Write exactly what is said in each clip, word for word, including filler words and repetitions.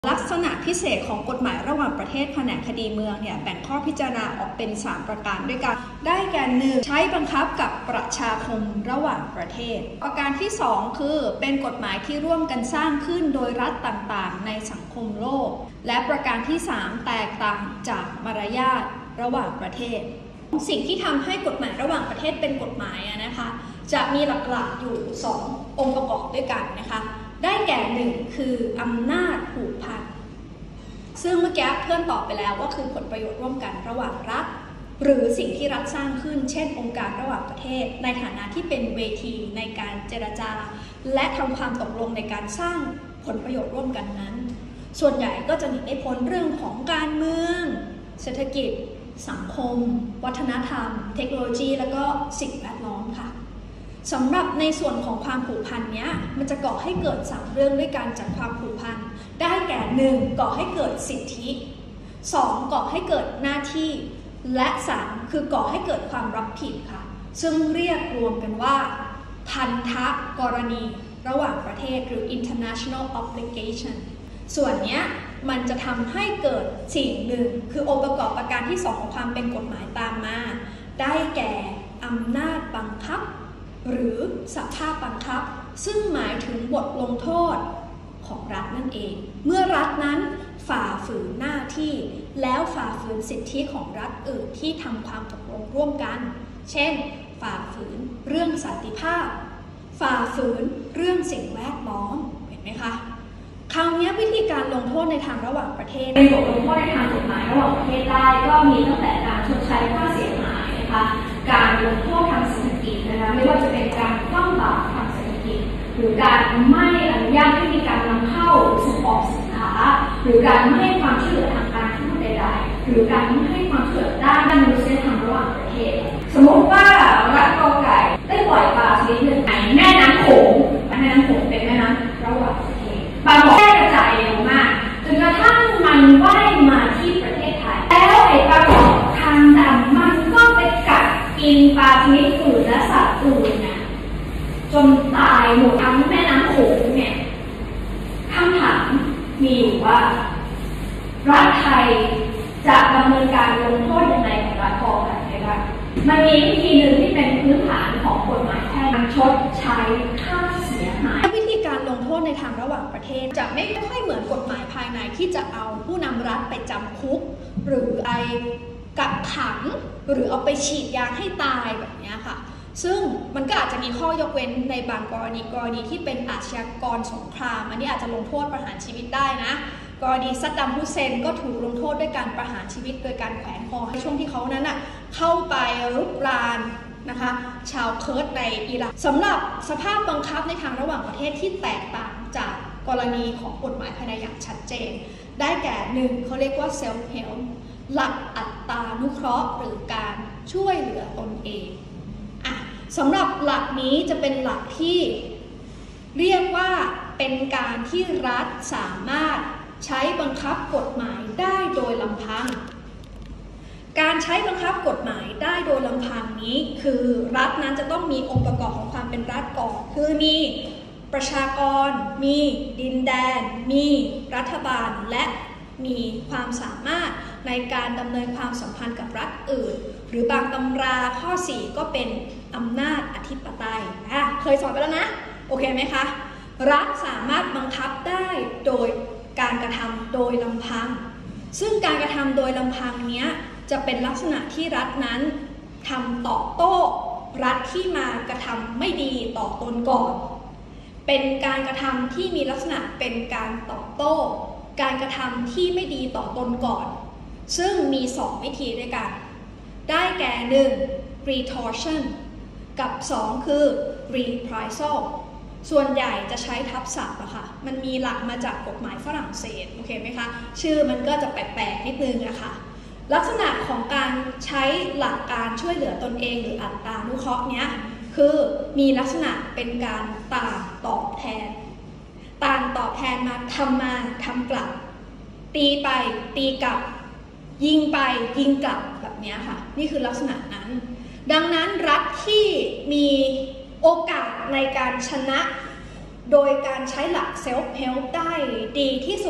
ลักษณะพิเศษของกฎหมายระหว่างประเทศแผนกคดีเมืองเนี่ยแบ่งข้อพิจารณาออกเป็นสามประการด้วยกันได้แก่หนึ่งใช้บังคับกับประชาคมระหว่างประเทศประการที่สองคือเป็นกฎหมายที่ร่วมกันสร้างขึ้นโดยรัฐต่างๆในสังคมโลกและประการที่สามแตกต่างจากมารยาทระหว่างประเทศสิ่งที่ทำให้กฎหมายระหว่างประเทศเป็นกฎหมายนะคะจะมีหลักๆอยู่สององค์ประกอบด้วยกันนะคะได้แก่หนึ่งคืออำนาจผูกพันซึ่งเมื่อกี้เพื่อนตอบไปแล้วว่าคือผลประโยชน์ร่วมกันระหว่างรัฐหรือสิ่งที่รัฐสร้างขึ้นเช่นองค์การระหว่างประเทศในฐานะที่เป็นเวทีในการเจรจาและทำความตกลงในการสร้างผลประโยชน์ร่วมกันนั้นส่วนใหญ่ก็จะหนีไม่พ้นเรื่องของการเมืองเศรษฐกิจสังคมวัฒนธรรมเทคโนโลยีแล้วก็สิ่งแวดล้อมค่ะสำหรับในส่วนของความผูกพันเนี้ยมันจะก่อให้เกิดสามเรื่องด้วยกันจากความผูกพันได้แก่หนึ่งก่อให้เกิดสิทธิสองก่อให้เกิดหน้าที่และสามคือก่อให้เกิดความรับผิดค่ะซึ่งเรียกรวมกันว่าพันธกรณีระหว่างประเทศหรือ international obligation ส่วนเนี้ยมันจะทำให้เกิดสิ่งหนึ่งคือองค์ประกอบประการที่สองของความเป็นกฎหมายตามมาได้แก่อำนาจบังคับหรือสภาพบังคับซึ่งหมายถึงบทลงโทษของรัฐนั่นเองเมื่อรัฐนั้นฝ่าฝืนหน้าที่แล้วฝ่าฝืนสิทธิของรัฐอื่นที่ทำความตกลงร่วมกันเช่นฝ่าฝืนเรื่องสันติภาพฝ่าฝืนเรื่องสิ่งแวดล้อมเห็นไหมคะคราวนี้วิธีการลงโทษในทางระหว่างประเทศเป็นบทลงโทษในทางกฎหมายระหว่างประเทศได้ก็มีตั้งแต่การชดใช้ค่าเสียหายนะคะการลงโทษทางเศรษฐกิจนะคะไม่ว่าจะเป็นการคว่ำบาตรทางเศรษฐกิจหรือการไม่อนุญาตให้มีการนำเข้าส่งออกสินค้าหรือการไม่ให้ความช่วยเหลือทางการทูตใดๆหรือการไม่ให้ความช่วยเหลือด้านมนุษยธรรมระหว่างประเทศสมมติว่ารัฐกอไก่ได้ปล่อยปลาชนิดหนึ่งในแม่น้ำโขงแม่น้ำโขงเป็นแม่น้ำระหว่างประเทศปลาบอกแพร่กระจายเร็วมากจนกระทั่งมันว่ายมาที่ประเทศไทยแล้วไอ้ปลาบอกทางดำมันก็ไปกัดกินปลาชนิดอื่นและสัตว์อื่นนะจนตายหมดทั้งแม่น้ำโขงเนี่ยคำถามมีอยู่ว่ารัฐไทยจะดำเนินการลงโทษยังไงกับรัฐกอไก่บ้างมันมีวิธีหนึ่งที่เป็นพื้นฐานของกฎหมายแพ่งชดใช้ค่าเสียหายวิธีการลงโทษในทางระหว่างประเทศจะไม่ค่อยเหมือนกฎหมายภายในที่จะเอาผู้นำรัฐไปจำคุกหรือไปกักขังหรือเอาไปฉีดยาให้ตายแบบนี้ค่ะซึ่งมันก็อาจจะมีข้อยกเว้นในบางกรณีกรณีที่เป็นอาชญากรสงครามอันนี้อาจจะลงโทษประหารชีวิตได้นะกรณีซัดดัมฮุเซนก็ถูกลงโทษด้วยการประหารชีวิตโดยการแขวนคอในช่วงที่เขานั้นน่ะเข้าไปรุกรานนะคะชาวเคิร์ดในอิรักสำหรับสภาพบังคับในทางระหว่างประเทศที่แตกต่างจากกรณีของกฎหมายภายในอย่างชัดเจนได้แก่หนึ่งเขาเรียกว่า self help หลักอัตตานุเคราะห์หรือการช่วยเหลือตนเองอ่ะสำหรับหลักนี้จะเป็นหลักที่เรียกว่าเป็นการที่รัฐสามารถใช้บังคับกฎหมายได้โดยลำพังการใช้บังคับกฎหมายได้โดยลำพังนี้คือรัฐนั้นจะต้องมีองค์ประกอบของความเป็นรัฐก่อนคือมีประชากรมีดินแดนมีรัฐบาลและมีความสามารถในการดำเนินความสัมพันธ์กับรัฐอื่นหรือบางตำราข้อสี่ก็เป็นอำนาจอธิปไตยอ่ะเคยสอนไปแล้วนะโอเคไหมคะรัฐสามารถบังคับได้โดยการกระทำโดยลำพังซึ่งการกระทำโดยลำพังเนี้ยจะเป็นลักษณะที่รัฐนั้นทำตอบโต้รัฐที่มากระทำไม่ดีต่อตนก่อนเป็นการกระทำที่มีลักษณะเป็นการตอบโต้การกระทำที่ไม่ดีต่อตนก่อนซึ่งมีสองวิธีด้วยกันได้แก่หนึ่ง retortion กับสองคือ reprisal ส่วนใหญ่จะใช้ทับศัพท์อะค่ะมันมีหลักมาจากกฎหมายฝรั่งเศสโอเคไหมคะชื่อมันก็จะแปลกๆนิดนึงนะคะลักษณะของการใช้หลักการช่วยเหลือตนเองหรืออัตตานุเคราะห์เนี้ยคือมีลักษณะเป็นการต่างตอบแทนต่างตอบแทนมาทำมาทำกลับตีไปตีกลับยิงไปยิงกลับแบบนี้ค่ะนี่คือลักษณะนั้นดังนั้นรัฐที่มีโอกาสในการชนะโดยการใช้หลัก self help ได้ดีที่สุด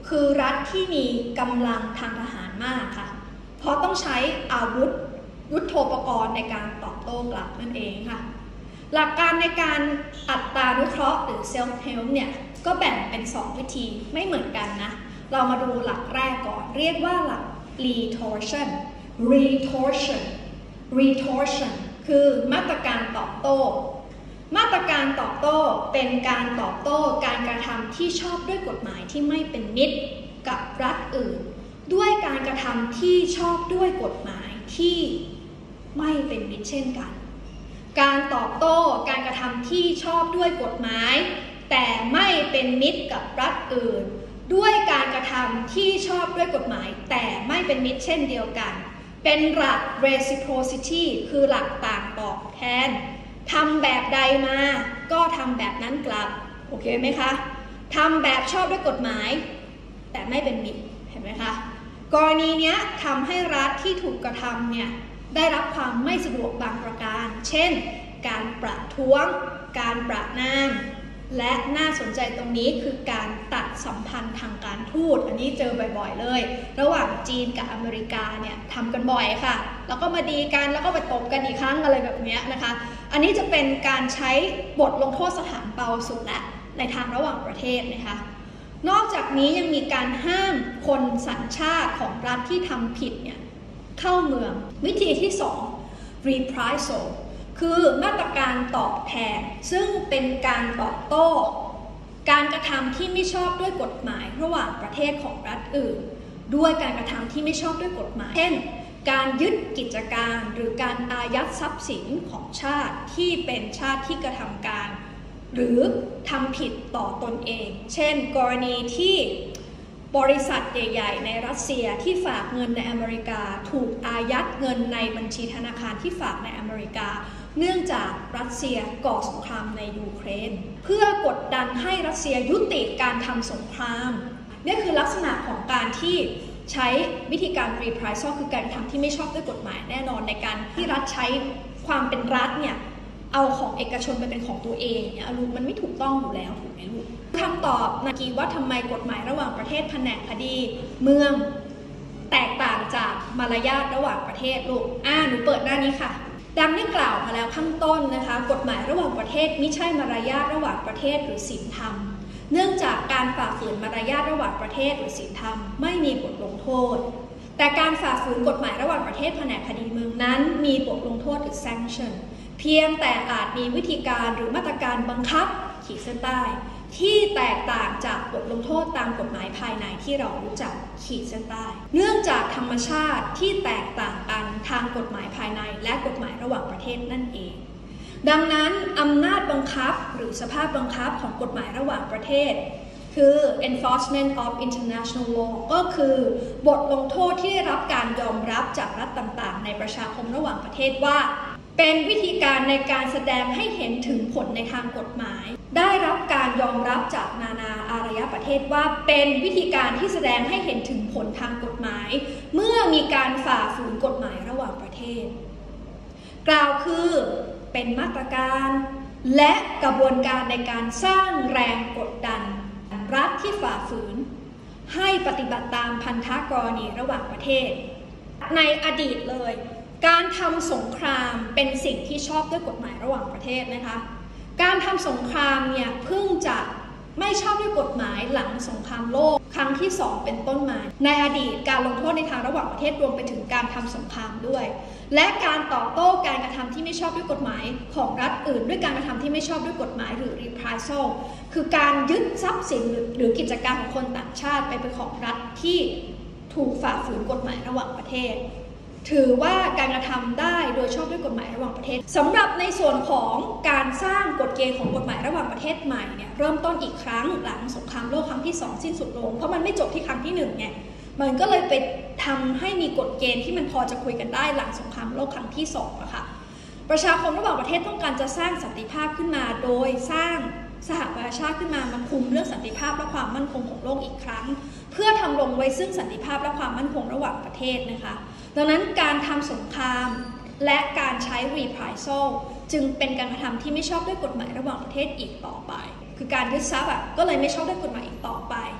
คือรัฐที่มีกำลังทางทหารมากค่ะเพราะต้องใช้อาวุธยุทโธปกรณ์ในการตอบโต้กลับนั่นเองค่ะหลักการในการอัตรานุเคราะห์หรือ self help เนี่ยก็แบ่งเป็นสองวิธีไม่เหมือนกันนะเรามาดูหลักแรกก่อนเรียกว่าหลัก retorsion retorsion retortion คือมาตรการตอบโต้มาตรการตอบโต้เป็นการตอบโต้การกระทำที่ชอบด้วยกฎหมายที่ไม่เป็นมิตรกับรัฐอื่นด้วยการกระทำที่ชอบด้วยกฎหมายที่ไม่เป็นมิตรเช่นกันการตอบโต้การกระทำที่ชอบด้วยกฎหมายแต่ไม่เป็นมิตรกับรัฐอื่นด้วยการกระทำที่ชอบด้วยกฎหมายแต่ไม่เป็นมิตรเช่นเดียวกันเป็นหลัก reciprocity คือหลักต่างตอบแทนทำแบบใดมาก็ทำแบบนั้นกลับโอเคไหมคะทำแบบชอบด้วยกฎหมายแต่ไม่เป็นมิตรเห็นไหมคะกรณีนี้ทำให้รัฐที่ถูกกระทำเนี่ยได้รับความไม่สะดวกบางประการเช่นการประท้วงการประณามและน่าสนใจตรงนี้คือการตัดสัมพันธ์ทางการทูตอันนี้เจอบ่อยๆเลยระหว่างจีนกับอเมริกาเนี่ยทำกันบ่อยค่ะแล้วก็มาดีกันแล้วก็ไปตบกันอีกครั้งอะไรแบบนี้นะคะอันนี้จะเป็นการใช้บทลงโทษสถานเบาสุดและในทางระหว่างประเทศนะคะนอกจากนี้ยังมีการห้ามคนสัญชาติของรัฐที่ทำผิดเนี่ยเข้าเมืองวิธีที่สอง reprisal คือมาตรการตอบแทนซึ่งเป็นการตอบโต้การกระทำที่ไม่ชอบด้วยกฎหมายระหว่างประเทศของรัฐอื่นด้วยการกระทำที่ไม่ชอบด้วยกฎหมายเช่นการยึดกิจการหรือการอายัดทรัพย์สินของชาติที่เป็นชาติที่กระทำการหรือทำผิดต่อตนเองเช่นกรณีที่บริษัทใหญ่ๆในรัสเซียที่ฝากเงินในอเมริกาถูกอายัดเงินในบัญชีธนาคารที่ฝากในอเมริกาเนื่องจากรัสเซียก่อสงครามในยูเครนเพื่อกดดันให้รัสเซียยุติการทำสงครามนี่คือลักษณะของการที่ใช้วิธีการ reprisal คือการทำที่ไม่ชอบด้วยกฎหมายแน่นอนในการที่รัฐใช้ความเป็นรัฐเนี่ยเอาของเอกชนไปเป็นของตัวเองเนี่ยลูกมันไม่ถูกต้องอยู่แล้วถูกไหมลูกคำตอบนากีว่าทำไมกฎหมายระหว่างประเทศแผนกคดีเมืองแตกต่างจากมารยาทระหว่างประเทศลูกอ่าหนูเปิดหน้านี้ค่ะดังได้กล่าวมาแล้วข้างต้นนะคะกฎหมายระหว่างประเทศไม่ใช่มารยาทระหว่างประเทศหรือศีลธรรมเนื่องจากการฝ่าฝืนมารยาทระหว่างประเทศหรือศีลธรรมไม่มีบทลงโทษแต่การฝ่าฝืนกฎหมายระหว่างประเทศแผนกคดีเมืองนั้นมีบทลงโทษหรือ sanction เพียงแต่อาจมีวิธีการหรือมาตรการบังคับขีดเส้นใต้ที่แตกต่างจากบทลงโทษตามกฎหมายภายในที่เรารู้จักขีดเส้นใต้เนื่องจากธรรมชาติที่แตกต่างกันทางกฎหมายภายในและกฎหมายระหว่างประเทศนั่นเองดังนั้นอำนาจบังคับหรือสภาพบังคับของกฎหมายระหว่างประเทศคือ enforcement of international law ก็คือบทลงโทษที่ได้รับการยอมรับจากรัฐต่างๆในประชาคมระหว่างประเทศว่าเป็นวิธีการในการแสดงให้เห็นถึงผลในทางกฎหมายได้รับการยอมรับจากนานาอารยประเทศว่าเป็นวิธีการที่แสดงให้เห็นถึงผลทางกฎหมายเมื่อมีการฝ่าฝืนกฎหมายระหว่างประเทศกล่าวคือเป็นมาตรการและกระบวนการในการสร้างแรงกดดันรัฐที่ฝ่าฝืนให้ปฏิบัติตามพันธกรณีระหว่างประเทศในอดีตเลยการทำสงครามเป็นสิ่งที่ชอบด้วยกฎหมายระหว่างประเทศนะคะการทำสงครามเนี่ยเพิ่งจะไม่ชอบด้วยกฎหมายหลังสงครามโลกครั้งที่สองเป็นต้นมาในอดีตการลงโทษในทางระหว่างประเทศรวมไปถึงการทำสงครามด้วยและการตอบโต้การกระทำที่ไม่ชอบด้วยกฎหมายของรัฐอื่นด้วยการกระทำที่ไม่ชอบด้วยกฎหมายหรือ reprisal คือการยึดทรัพย์สินหรือกิจการของคนต่างชาติไปเป็นของรัฐที่ถูกฝ่าฝืนกฎหมายระหว่างประเทศถือว่าการกระทำได้โดยชอบด้วยกฎหมายระหว่างประเทศสำหรับในส่วนของการสร้างกฎเกณฑ์ของกฎหมายระหว่างประเทศใหม่เนี่ยเริ่มต้นอีกครั้งหลังสงครามโลกครั้งที่สองสิ้นสุดลงเพราะมันไม่จบที่ครั้งที่หนึ่งไงมันก็เลยไปทำให้มีกฎเกณฑ์ที่มันพอจะคุยกันได้หลังสงครามโลกครั้งที่สองอะค่ะประชาคมระหว่างประเทศต้องการจะสร้างสันติภาพขึ้นมาโดยสร้างสหประชาชาติขึ้นมามาคุมเรื่องสันติภาพและความมั่นคงของโลกอีกครั้งเพื่อทำลงไว้ซึ่งสันติภาพและความมั่นคงระหว่างประเทศนะคะดังนั้นการทำสงครามและการใช้ reprisal จึงเป็นการกระทำที่ไม่ชอบด้วยกฎหมายระหว่างประเทศอีกต่อไปคือการยึดทรัพย์อ่ะก็เลยไม่ชอบด้วยกฎหมายอีกต่อไป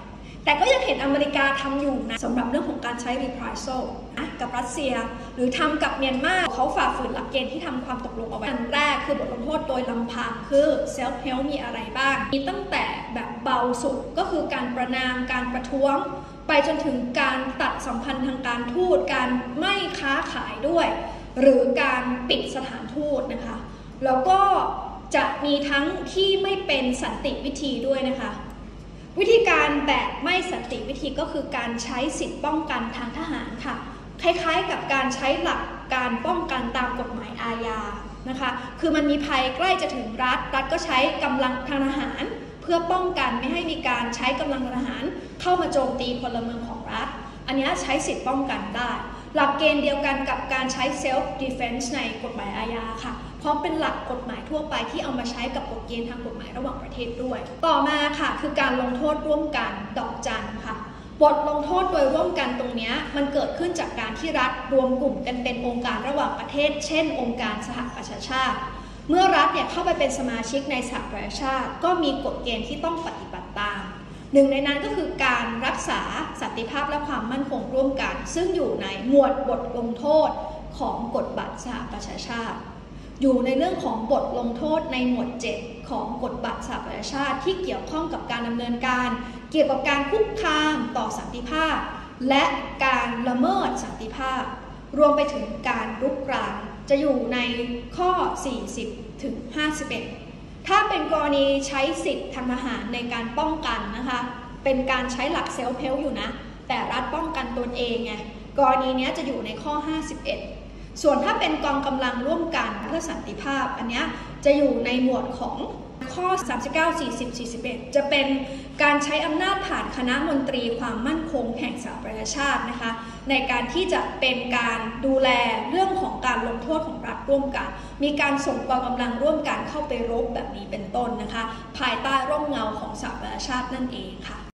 แต่ก็ยังเห็นอเมริกาทำอยู่นะสำหรับเรื่องของการใช้ reprisal นะกับรัสเซียหรือทำกับเมียนมาเขาฝ่าฝืนหลักเกณฑ์ที่ทำความตกลงเอาไว้อันแรกคือบทลงโทษโดยลำพังคือ self help มีอะไรบ้างมีตั้งแต่แบบเบาสุดก็คือการประณามการประท้วงไปจนถึงการตัดสัมพันธ์ทางการทูตการไม่ค้าขายด้วยหรือการปิดสถานทูตนะคะแล้วก็จะมีทั้งที่ไม่เป็นสันติวิธีด้วยนะคะวิธีการแบบไม่สันติวิธีก็คือการใช้สิทธิป้องกันทางทหารค่ะคล้ายๆกับการใช้หลักการป้องกันตามกฎหมายอาญานะคะคือมันมีภัยใกล้จะถึงรัฐรัฐก็ใช้กำลังทางทหารเพื่อป้องกันไม่ให้มีการใช้กำลังทหารเข้ามาโจมตีพลเมืองของรัฐอันนี้ใช้สิทธิป้องกันได้หลักเกณฑ์เดียวกันกับการใช้ self defense ในกฎหมายอาญาค่ะเพราะเป็นหลักกฎหมายทั่วไปที่เอามาใช้กับกฎเกณฑ์ทางกฎหมายระหว่างประเทศด้วยต่อมาค่ะคือการลงโทษร่วมกันดอกจันค่ะบทลงโทษโดยร่วมกันตรงนี้มันเกิดขึ้นจากการที่รัฐรวมกลุ่มกันเป็นองค์การระหว่างประเทศเช่นองค์การสหประชาชาติเมื่อรัฐเนี่ยเข้าไปเป็นสมาชิกในสหประชาชาติก็มีกฎเกณฑ์ที่ต้องปฏิบัติตามหนึ่งในนั้นก็คือการรักษาสันติภาพและความมั่นคงร่วมกันซึ่งอยู่ในหมวดบทลงโทษของกฎบัตรสหประชาชาติอยู่ในเรื่องของบทลงโทษในหมวดเจ็ดของกฎบัตรสหประชาชาติที่เกี่ยวข้องกับการดำเนินการเกี่ยวกับการคุกคามต่อสันติภาพและการละเมิดสันติภาพรวมไปถึงการรุกรานจะอยู่ในข้อสี่สิบถึงห้าสิบเอ็ดถ้าเป็นกรณีใช้สิทธิทางทหารในการป้องกันนะคะเป็นการใช้หลักเซลฟ์เฮลป์อยู่นะแต่รัฐป้องกันตนเองไงกรณีนี้จะอยู่ในข้อห้าสิบเอ็ดส่วนถ้าเป็นกองกำลังร่วมกันเพื่อสันติภาพอันนี้จะอยู่ในหมวดของข้อสามสิบเก้า สี่สิบ สี่สิบเอ็ดจะเป็นการใช้อำนาจผ่านคณะมนตรีความมั่นคงแห่งสหประชาชาตินะคะในการที่จะเป็นการดูแลเรื่องของการลงโทษของรัฐร่วมกันมีการส่งกองกำลังร่วมกันเข้าไปรบแบบนี้เป็นต้นนะคะภายใต้ร่มเงาของสหประชาชาตินั่นเองค่ะ